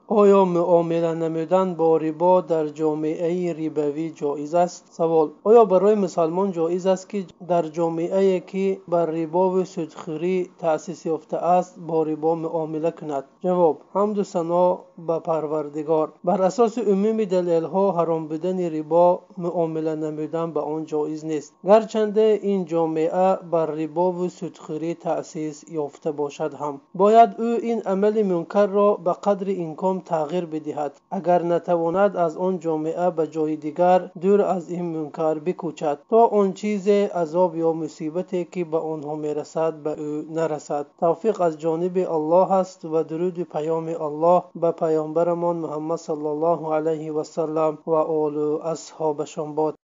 آیا معامله نمودن با ربا در جامعه ربوی جایز است؟ سوال: آیا برای مسلمان جایز است که در جامعه‌ای که بر ربا و سودخوری تأسیس یافته است با ربا معامله کند؟ جواب: حمد و ثنا به پروردگار، بر اساس عموم دلایل‌ها حرام بودن ربا معامله نمودن به آن جایز نیست، گرچنده این جامعه بر ربا و سودخوری تأسیس یافته باشد هم باید او این عمل منکر را به قدر امکان تغییر بدهد. اگر نتواند از آن جامعه به جای دیگر دور از این منکر بکوچد تا آن چیز عذاب یا مصیبتی که به آنها میرسد به او نرسد. توفیق از جانب الله است و درود و پیام الله به پیامبرمان محمد صلی الله علیه و سلم و آل و اصحابشان باد.